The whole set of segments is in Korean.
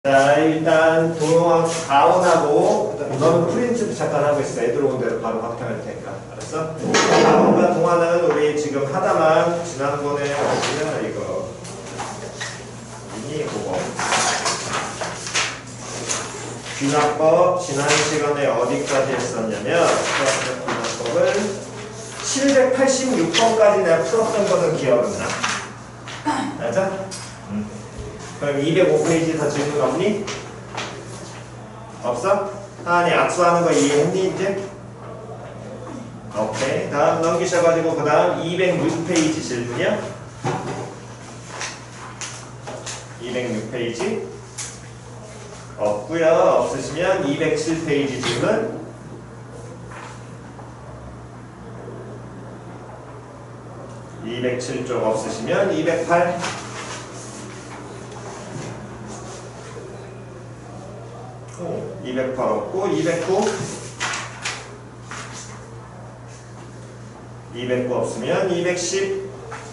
자, 일단 가온하고 너는 프린트도 잠깐 하고 있어. 애들 오는 대로 바로 확정할 테니까. 알았어? 가온과 동화는 우리 지금 하다만 지난번에 어디냐 이거 미니고법 귀납법 지난 시간에 어디까지 했었냐면 귀납법을 786번까지 내가 풀었던 거는 기억은 나. 맞아? 그럼 205페이지 더 질문 없니? 없어? 아니 악수하는 거 이해했니 이제? 오케이. 다음 넘기셔가지고 그 다음 206페이지 질문이야? 206페이지 없구요. 없으시면 207페이지 질문 207쪽 없으시면 208 208 없고 209 209 없으면 210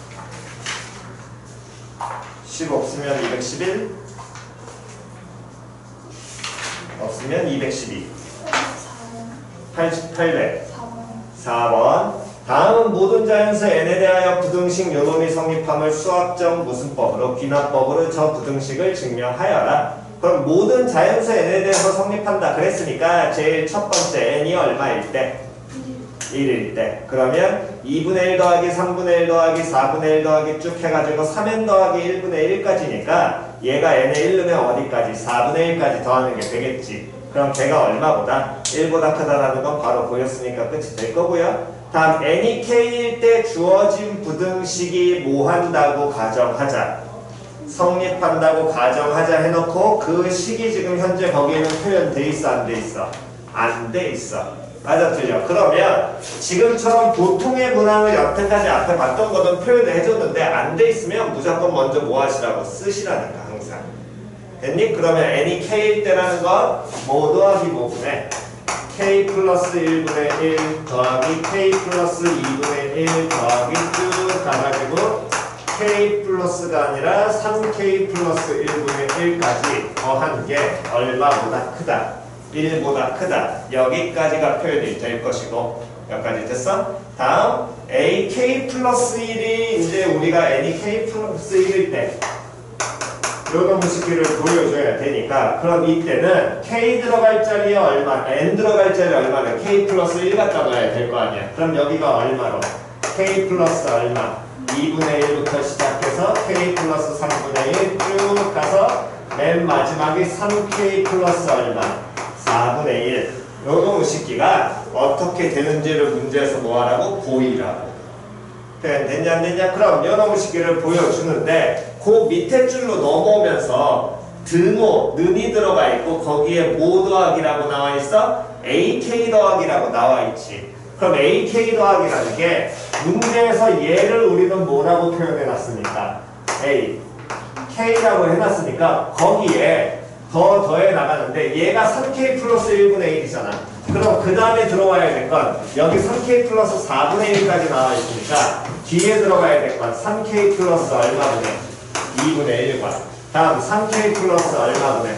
10 없으면 211 없으면 212 800 4번 다음은 모든 자연수 n에 대하여 부등식 요놈이 성립함을 수학적 무슨법으로 귀납법으로 저 부등식을 증명하여라. 그럼 모든 자연수 n에 대해서 성립한다 그랬으니까 제일 첫 번째 n이 얼마일 때? 1일 때. 그러면 2분의 1 더하기 3분의 1 더하기 4분의 1 더하기 쭉 해가지고 3n 더하기 1분의 1까지니까 얘가 n에 1 넣으면 어디까지? 4분의 1까지 더하는 게 되겠지. 그럼 걔가 얼마보다? 1보다 크다라는 건 바로 보였으니까 끝이 될 거고요. 다음 n이 k일 때 주어진 부등식이 뭐 한다고 가정하자. 성립한다고 가정하자 해놓고 그 식이 지금 현재 거기에는 표현돼 있어 안 돼 있어? 안 돼 있어. 맞아 틀려. 그러면 지금처럼 보통의 문항을 여태까지 앞에 봤던 거는 표현을 해줬는데 안 돼 있으면 무조건 먼저 뭐 하시라고 쓰시라니까 항상. 됐니? 그러면 n이 k일 때라는 건 뭐 더하기 뭐분의 k 플러스 1분의 1 더하기 k 플러스 2분의 1 더하기 쭉 가가지고 k 플러스가 아니라 3k 플러스 1분의 1까지 더한 게 얼마보다 크다. 1보다 크다. 여기까지가 표현이 될 것이고 여기까지 됐어? 다음 ak 플러스 1이 이제 우리가 n이 k 플러스 1일 때 요놈 식기를 보여줘야 되니까 그럼 이때는 k 들어갈 자리에 얼마, n 들어갈 자리에 얼마면 k 플러스 1 갖다 놔야 될 거 아니야. 그럼 여기가 얼마로? k 플러스 얼마? 2분의 1부터 시작해서 k 플러스 3분의 1 쭉 가서 맨 마지막에 3k 플러스 얼마? 4분의 1. 요놈 식기가 어떻게 되는지를 문제에서 뭐 하라고? 보이라고. 됐냐 안 됐냐? 그럼 요놈 식기를 보여주는데 그 밑에 줄로 넘어오면서 등호, 는이 들어가 있고 거기에 뭐 더하기라고 나와 있어? ak 더하기라고 나와 있지. 그럼 ak 더하기라는 게 문제에서 얘를 우리는 뭐라고 표현해 놨습니까? a, k라고 해놨으니까 거기에 더해 나가는데 얘가 3k 플러스 1분의 1이잖아. 그럼 그 다음에 들어와야 될 건 여기 3k 플러스 4분의 1까지 나와 있으니까 뒤에 들어가야 될 건 3k 플러스 얼마분의 2분의 1과 다음 3k 플러스 얼마분의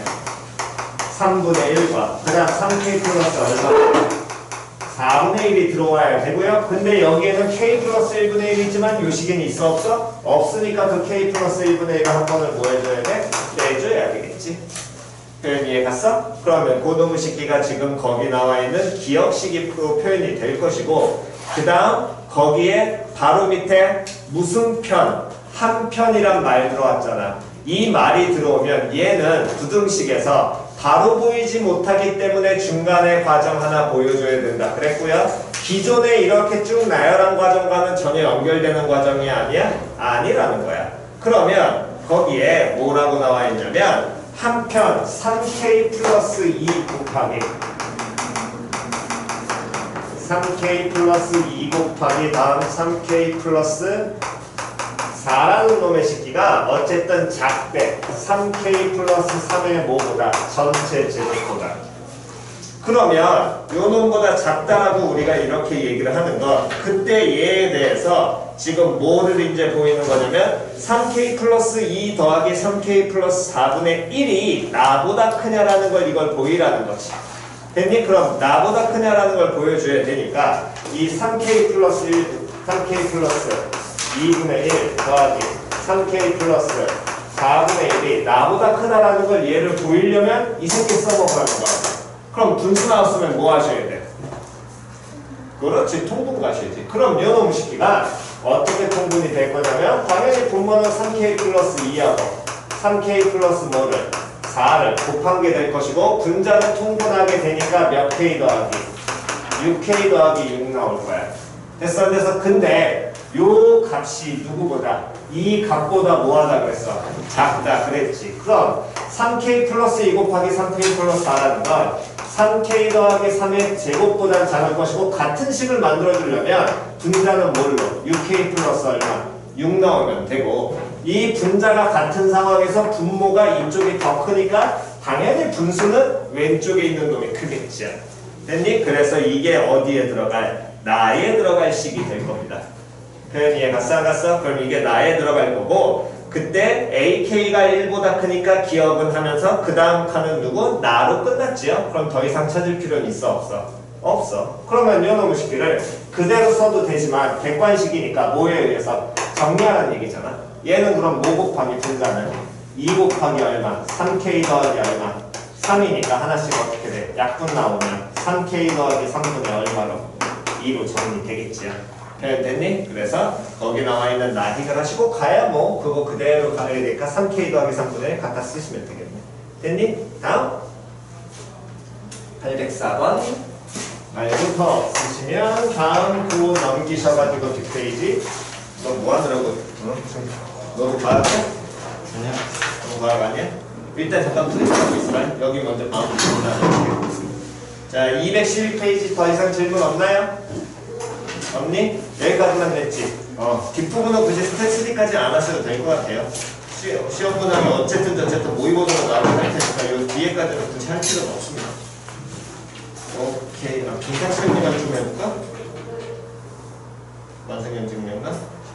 3분의 1과 그 다음 3k 플러스 얼마분의 4분의 1이 들어와야 되고요. 근데 여기에는 k 플러스 1분의 1이지만 요 식에는 있어 없어? 없으니까 그 k 플러스 1분의 1을 한 번을 뭐 해줘야 돼? 빼줘야 되겠지. 표현 이해 갔어? 그러면 고놈의 식기가 지금 거기 나와 있는 기억식이 표현이 될 것이고 그 다음 거기에 바로 밑에 무슨 편, 한 편이란 말 들어왔잖아. 이 말이 들어오면 얘는 부등식에서 바로 보이지 못하기 때문에 중간에 과정 하나 보여줘야 된다 그랬고요. 기존에 이렇게 쭉 나열한 과정과는 전혀 연결되는 과정이 아니야? 아니라는 거야. 그러면 거기에 뭐라고 나와 있냐면 한편 3k 플러스 2 곱하기 3k 플러스 2 곱하기 다음 3k 플러스 4라는 놈의 식기가 어쨌든 작대 3k 플러스 3의 뭐보다 전체 제곱보다 그러면 요 놈보다 작다라고 우리가 이렇게 얘기를 하는 건 그때 얘에 대해서 지금 뭐를 이제 보이는 거냐면 3k 플러스 2 더하기 3k 플러스 4분의 1이 나보다 크냐라는 걸 이걸 보이라는 거지. 됐니? 그럼 나보다 크냐라는 걸 보여줘야 되니까 이 3k 플러스 1, 3k 플러스 2분의 1 더하기 3k 플러스 4분의 1이 나보다 크다라는 걸 얘를 보이려면 이 새끼 써먹으라는 거야. 그럼 분수 나왔으면 뭐 하셔야 돼? 그렇지, 통분 가셔야지. 그럼 요놈 식기가 어떻게 통분이 될 거냐면 당연히 분모는 3k 플러스 2하고 3k 플러스 뭐를 4를 곱한 게 될 것이고 분자는 통분하게 되니까 몇 k 더하기 6k 더하기 6 나올 거야. 됐어? 그래서 근데 요 값이 누구보다 이 값보다 뭐하다 그랬어? 작다 그랬지. 그럼 3k 플러스 2 곱하기 3k 플러스 4라는 건 3k 더하기 3의 제곱보다 작은 것이고 같은 식을 만들어주려면 분자는 뭘로? 6k 플러스 얼마? 6 넣으면 되고 이 분자가 같은 상황에서 분모가 이쪽이 더 크니까 당연히 분수는 왼쪽에 있는 놈이 크겠죠. 됐니? 그래서 이게 어디에 들어갈? 나에 들어갈 식이 될 겁니다. 표현 이해 갔어? 안 갔어? 그럼 이게 나에 들어갈 거고 그때 AK가 1보다 크니까 기억은 하면서 그 다음 칸은 누구? 나로 끝났지요? 그럼 더 이상 찾을 필요는 있어? 없어? 없어. 그러면 요놈의 식기를 그대로 써도 되지만 객관식이니까 뭐에 의해서 정리하라는 얘기잖아. 얘는 그럼 뭐 곱하기 분자는 2 곱하기 얼마? 3K 더하기 얼마? 3이니까 하나씩 어떻게 돼? 약분 나오면 3K 더하기 3분의 얼마로? 2로 정리되겠지요. 표현 됐니? 그래서 거기 나와 있는 나 해결하시고 가야 뭐 그거 그대로 가야 되니까 3K 더하기 3분의 갖다 쓰시면 되겠네. 됐니? 다음 804번 말부터 쓰시면 다음 구 넘기셔가지고 뒷페이지 너 뭐하느라고? 너도 과학 해? 아니야. 너 과학 아니야? 일단 잠깐 프린트하고 있으라. 여기 먼저 마음 풀고 자 212페이지 더 이상 질문 없나요? 없니? 여기까지만 됐지? 뒷부분은 굳이 스텝 3까지 안 하셔도 될 것 같아요. 시험 문항이 어쨌든 모의고사로 나오게 할 테니까 요 뒤에까지는 굳이 할 필요는 없습니다. 오케이. 김탁실님만 좀 해볼까? 완성형 증명나?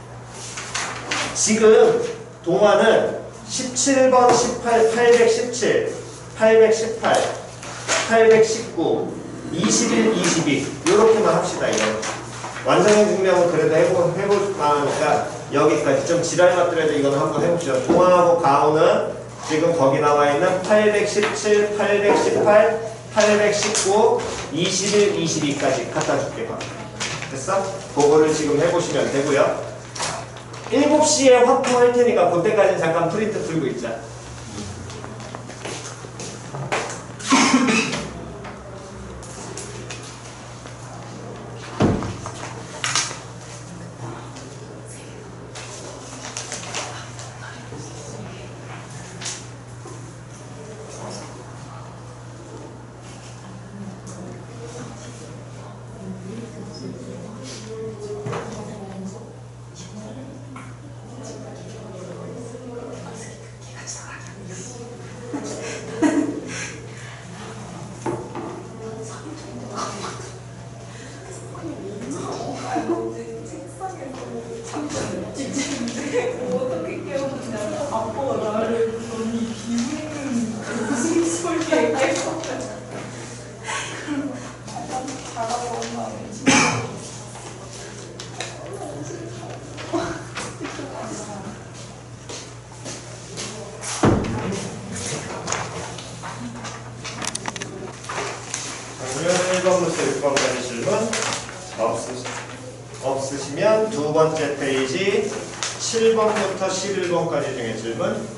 지금 동화는 17번, 18, 817, 818, 819, 21, 22 요렇게만 합시다. 이거 완성형 증명은 그래도 해볼 만하니까 여기까지 좀 지랄 맛들어도 이거는 한번 해봅시다. 동화하고 가오는 지금 거기 나와 있는 817, 818, 819, 21, 22까지 갖다 줄게. 됐어? 그거를 지금 해보시면 되고요. 7시에 확보할 테니까 그때까지는 잠깐 프린트 풀고 있자. 없으시면 두 번째 페이지 7번부터 11번까지 중에 질문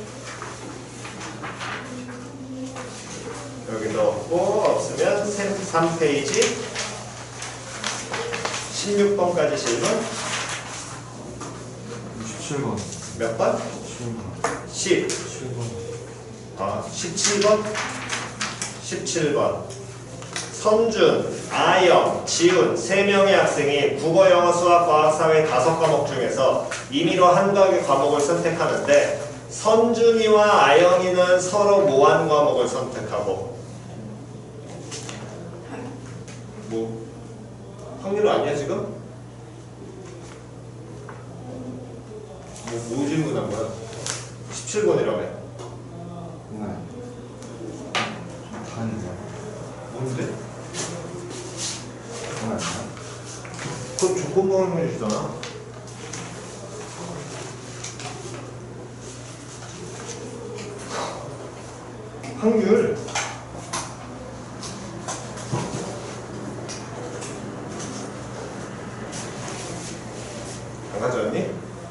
여기도 없고 없으면 3페이지 16번까지 질문 17번 몇 번? 10 17번 17번 선준, 아영, 지훈 3명의 학생이 국어, 영어, 수학, 과학, 사회 5과목 중에서 임의로 한 과목을 선택하는데 선준이와 아영이는 서로 뭐 한 과목을 선택하고 뭐 확률은 아니야 지금? 뭐 질문한 거야? 17번이라며. 네. 다른데. 뭔데? 그건 아니야? 그건 조건부문이잖아. 확률. 안 가져왔니?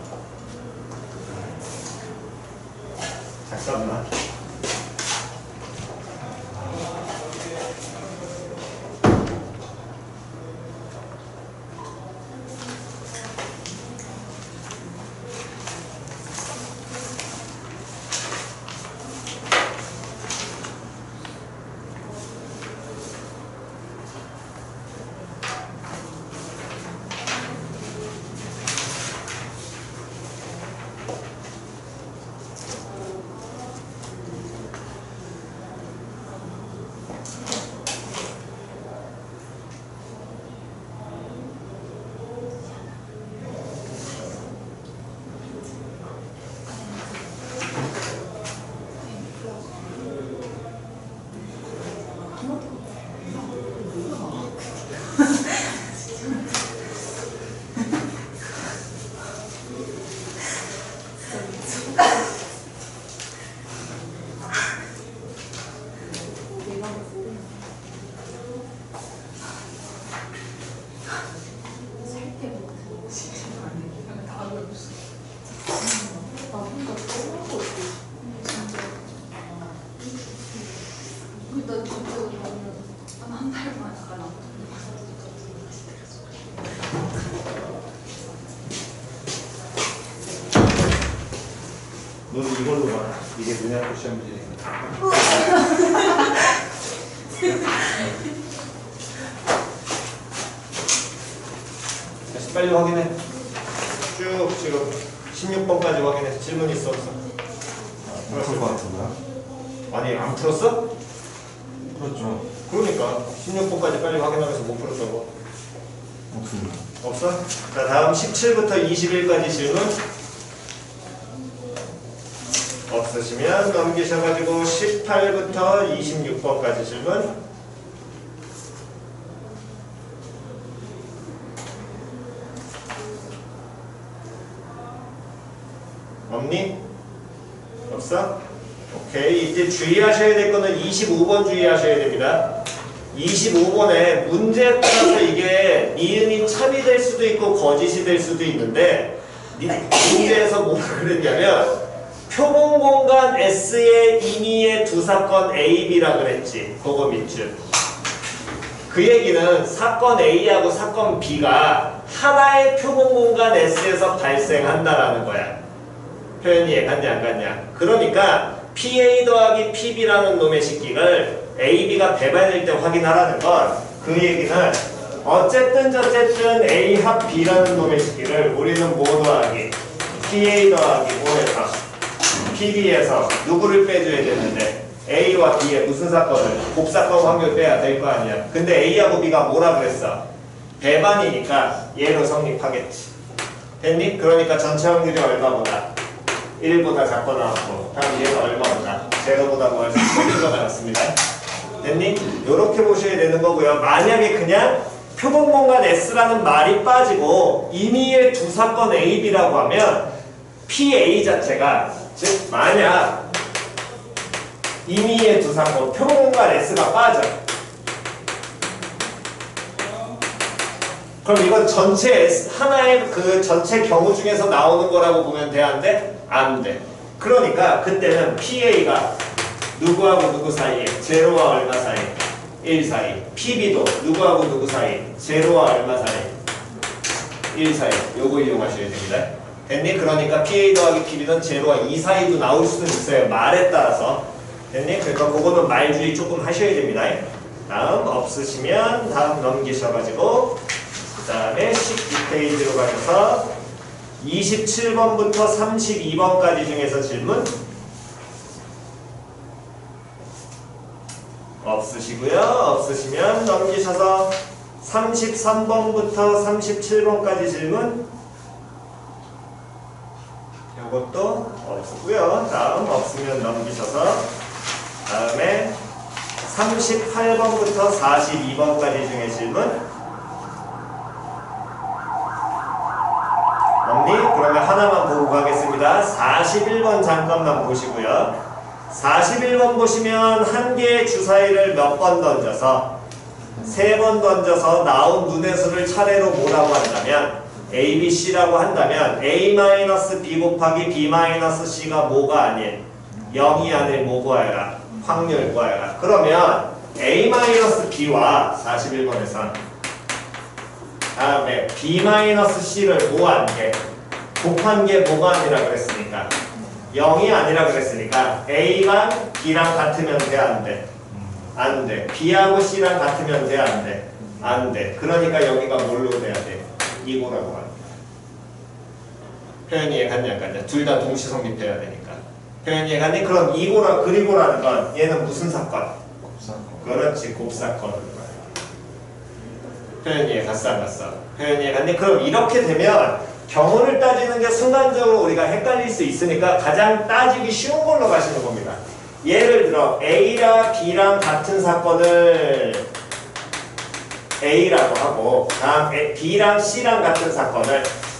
잠깐만. 너는 이걸로 봐. 이게 문학교 시험 문제니까. 다시 빨리 확인해. 쭉 지금 16번까지 확인해. 질문 있어 없어? 풀 것 같은데요? 아니 안 풀었어? 풀었죠. 그러니까 16번까지 빨리 확인하면서 못 풀었던 거 없습니다. 없어? 자 다음 17부터 21까지 질문 없으시면 넘기셔가지고 18부터 26번까지 질문 없니? 없어? 오케이. 이제 주의하셔야 될 거는 25번 주의하셔야 됩니다. 25번에 문제에 따라서 이게 니은이 참이 될 수도 있고 거짓이 될 수도 있는데 문제에서 뭐라 그랬냐면 표본공간 S의 임의의 두 사건 A, B라 그랬지. 그거 밑줄. 그 얘기는 사건 A하고 사건 B가 하나의 표본공간 S에서 발생한다라는 거야. 표현이 이해갔냐 안 갔냐. 그러니까 PA 더하기 PB라는 놈의 식기를 AB가 배반일 때 확인하라는 건 그 얘기는 어쨌든 저쨌든 A 합 B라는 놈의 식기를 우리는 뭐 더하기 PA 더하기 뭐해서 PB에서 누구를 빼줘야 되는데 A와 B의 무슨 사건을 곱사건 확률 빼야 될 거 아니야. 근데 A하고 B가 뭐라 그랬어? 배반이니까 얘로 성립하겠지. 됐니? 그러니까 전체 확률이 얼마보다? 1보다 작고 나왔고 다음 얘가 얼마보다? 0보다 뭐 할수 있어? 1보다 나왔습니다. 됐니? 요렇게 보셔야 되는 거고요. 만약에 그냥 표본공간 S라는 말이 빠지고 임의의 두 사건 A, B라고 하면 PA 자체가 즉 만약 임의의 두 사건 표본공간 S가 빠져 그럼 이건 전체 S, 하나의 그 전체 경우 중에서 나오는 거라고 보면 돼? 안 돼? 안 돼. 그러니까 그때는 PA가 누구하고 누구 사이에? 제로와 얼마 사이? 1 사이. PB도 누구하고 누구 사이? 제로와 얼마 사이? 1 사이. 요거 이용하셔야 됩니다. 됐니? 그러니까 PA 더하기 PB는 제로와 2 사이도 나올 수는 있어요. 말에 따라서. 됐니? 그러니까 그거는 말주의 조금 하셔야 됩니다. 다음 없으시면 다음 넘기셔가지고 그 다음에 12페이지로 가셔서 27번부터 32번까지 중에서 질문 없으시고요. 없으시면 넘기셔서 33번부터 37번까지 질문. 이것도 없고요. 다음 없으면 넘기셔서 다음에 38번부터 42번까지 중에 질문. 없니? 그러면 하나만 보고 가겠습니다. 41번 잠깐만 보시고요. 41번 보시면 한 개의 주사위를 몇 번 던져서 3번 던져서 나온 눈의 수를 차례로 뭐라고 한다면 A, B, C라고 한다면 A-B 곱하기 B-C가 뭐가 아닌 0이 아닐 뭐 구하여라? 확률 구하여라. 그러면 A-B와 41번에서 다음에 B-C를 뭐 한 게? 곱한 게 뭐가 아니라 그랬으니까 0이 아니라 그랬으니까 A가 B랑 같으면 돼? 안 돼? 안 돼. B하고 C랑 같으면 돼? 안 돼? 안 돼. 그러니까 여기가 뭘로 돼야 돼? 이거라고 합니다. 표현이 이해갔냐 안 갔냐? 둘 다 동시 성립해야 되니까. 표현이 이해갔니? 그럼 이거랑 그리고라는 건 얘는 무슨 사건? 곱사건. 그렇지, 곱사건으로 가요. 표현이 이해갔어 안 갔어? 표현이 이해갔니? 그럼 이렇게 되면 경우를 따지는 게 순간적으로 우리가 헷갈릴 수 있으니까 가장 따지기 쉬운 걸로 가시는 겁니다. 예를 들어 A랑 B랑 같은 사건을 A라고 하고 다음 B랑 C랑 같은 사건을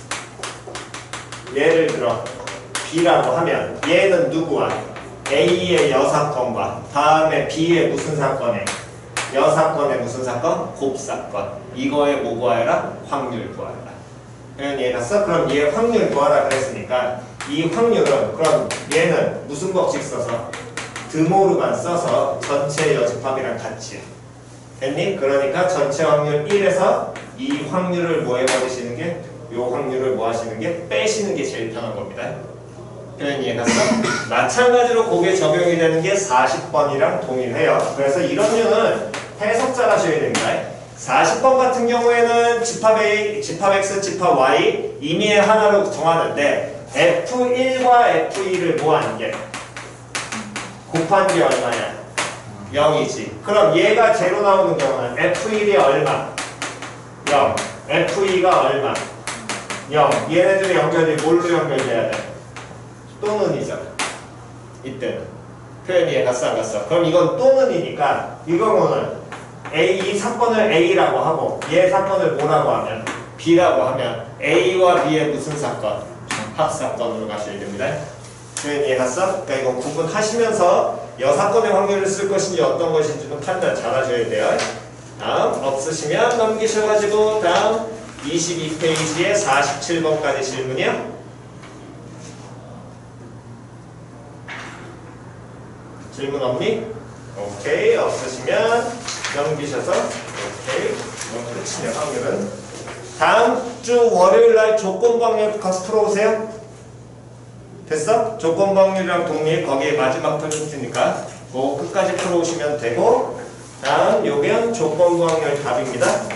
예를 들어 B라고 하면 얘는 누구와? A의 여사건과 다음에 B의 무슨 사건에? 여사건의 무슨 사건? 곱사건. 이거에 뭐 구하여라? 확률 구하여라. 표현 이해갔어? 그럼 얘 확률 구하라 그랬으니까 이 확률은 그럼 얘는 무슨 법칙 써서? 드모르만 써서 전체 여집합이랑 같이 됐니? 그러니까 전체 확률 1에서 이 확률을 뭐 해버리시는 게 요 확률을 뭐 하시는 게 빼시는 게 제일 편한 겁니다. 표현 이해갔어? 마찬가지로 그게 적용이 되는 게 40번이랑 동일해요. 그래서 이런 류는 해석 잘 하셔야 됩니다. 40번 같은 경우에는 집합 A, 집합 X, 집합 Y 임의의 하나로 정하는데 F1과 F2를 뭐 하는 게? 곱한 게 얼마냐? 0이지. 그럼 얘가 제로 나오는 경우는 F1이 얼마? 0. F2가 얼마? 0. 얘네들의 연결이 뭘로 연결돼야 돼? 또는이잖아. 이때는. 표현 이해갔어 안 갔어? 그럼 이건 또는이니까 이 경우는 이 사건을 A라고 하고 얘 사건을 뭐라고 하면? B라고 하면 A와 B의 무슨 사건? 합사건으로 가셔야 됩니다. 표현 이해갔어? 그러니까 이거 구분하시면서 여사건의 확률을 쓸 것인지 어떤 것인지는 판단 잘 하셔야 돼요. 다음 없으시면 넘기셔가지고 다음 22페이지에 47번까지 질문이요. 질문 없니? 오케이. 없으시면 넘기셔서 오케이. 이건 끝이네 확률은. 다음 주 월요일날 조건방역 가서 풀어오세요. 됐어? 조건방률이랑 독립 거기에 마지막 턴이니까 그 끝까지 풀어오시면 되고 다음 요건 조건방률 답입니다.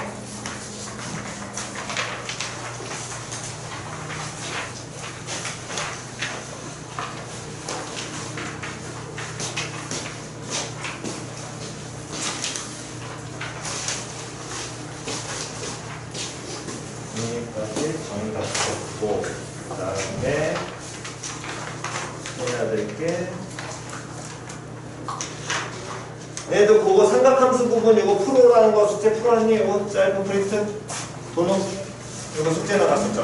여기까지 정답 썼고 그 다음에 해야 될 게 얘도 그거 삼각함수 부분 이거 풀어라는 거 숙제 풀어놨니? 이거 짧은 프린트? 도넛? 이거 숙제 나갔었잖아.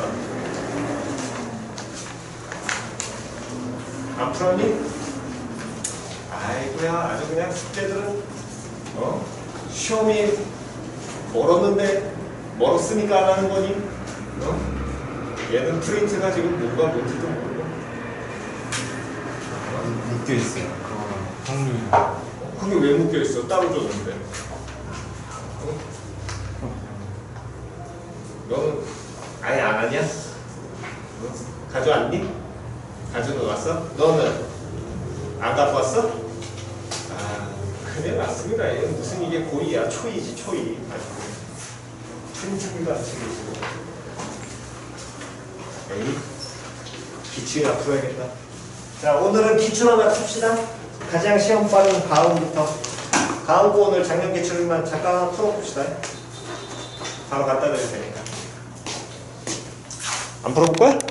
안 풀었니? 아이고야 아주 그냥 숙제들은 시험이 멀었는데 멀었으니까 안 하는 거니? 얘는 프린트가 지금 뭔가 뭔지도 모르고 묶여있어요. 그거랑 확률. 그게 왜 묶여있어? 따로 줬는데 너는 아예 안 하냐? 가져왔니? 가져놓았어? 너는 안 갖고 왔어? 아 그래 맞습니다. 얘는 무슨 이게 고의야? 초이지 초이. 프린트가 챙기시고 에이 기출이나 풀어야겠다. 자 오늘은 기출 하나 풉시다. 가장 시험 빠른 가음부터 가음고 오늘 작년 기출만 잠깐 풀어봅시다. 바로 갖다 드릴 테니까. 안 풀어볼 거야?